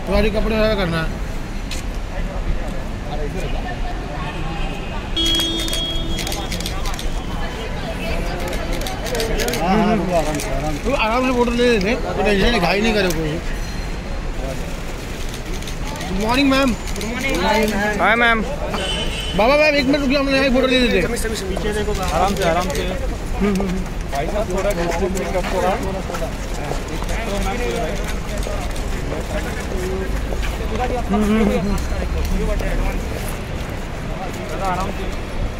तुम्हारी कपड़े वगैरह करना है। आराम से फोटो ले लेते, तो टेंशन दिखाई नहीं करे कोई। Good morning ma'am. Hi ma'am. बाबा मैम एक मिनट रुकिए, हम यहाँ फोटो ले लेते। पीछे देखो, आराम से आराम से। भाई साहब थोड़ा थोड़ा आराम से।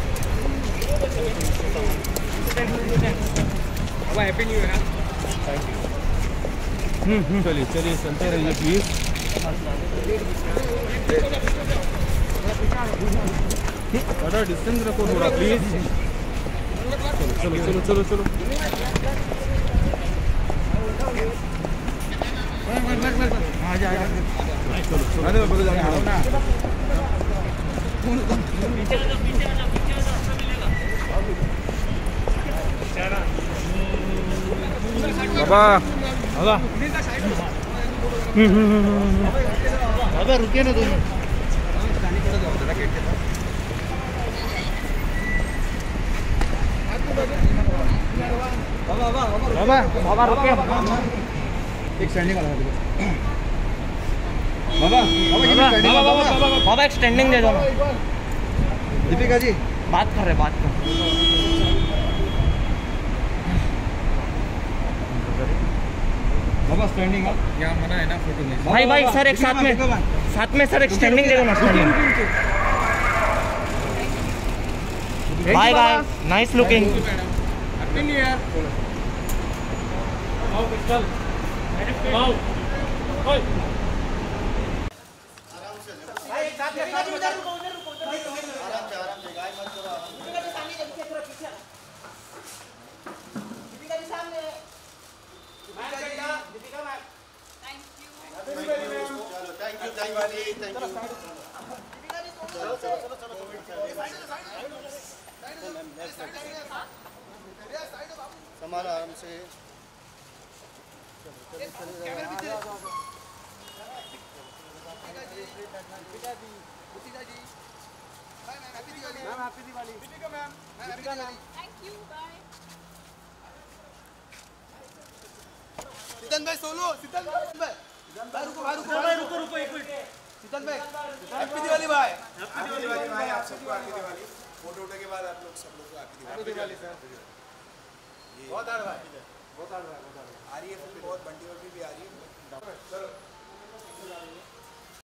Happy new year. चलिए चलिए चलते रहिए प्लीज। थोड़ा डिस्टेंस रखो थोड़ा प्लीज। चलो चलो चलो चलो चलो। बाबा बाबा रुकिए ना 2 मिनट। बाबा रुकिए। एक स्टैंडिंग वाला बाबा एक स्टैंडिंग दे दो ना। दीपिका जी बात कर रहे, बात कर। बाबा स्टैंडिंग यहाँ मना है ना फोटो में। भाई भाई सर एक साथ में सर एक स्टैंडिंग दे दो ना। Bye bye, nice looking. Happy new year. हमारा आराम से सितन भाई सोलो, सितन भाई रुको एक मिनट। सितन भाई हैप्पी दिवाली भाई। हैप्पी दिवाली भाई, आप सबको हैप्पी दिवाली। फोटो के बाद आप लोग सब लोग को हैप्पी दिवाली सर। बहुत आ रहा है, बहुत आ रहा है, आ रही है फिल्म, बहुत बंटी और भी आ रही है।